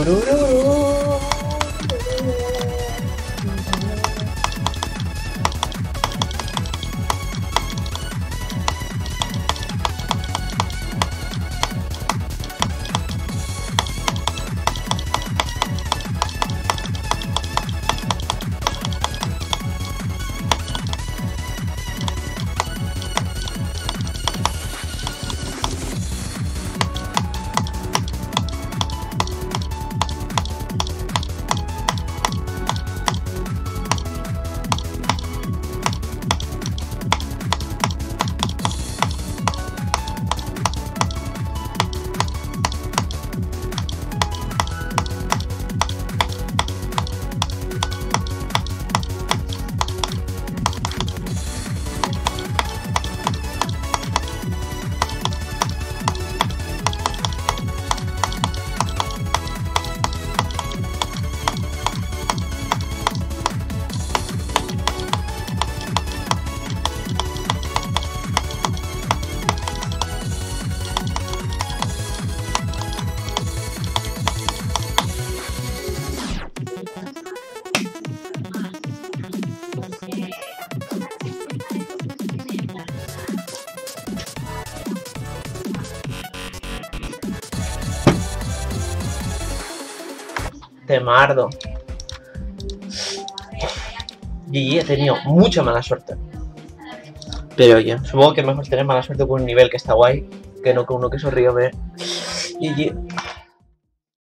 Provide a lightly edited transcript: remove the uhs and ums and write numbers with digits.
Temardo. GG, he tenido mucha mala suerte. Pero oye, supongo que es mejor tener mala suerte con un nivel que está guay que no con uno que es horrible. GG.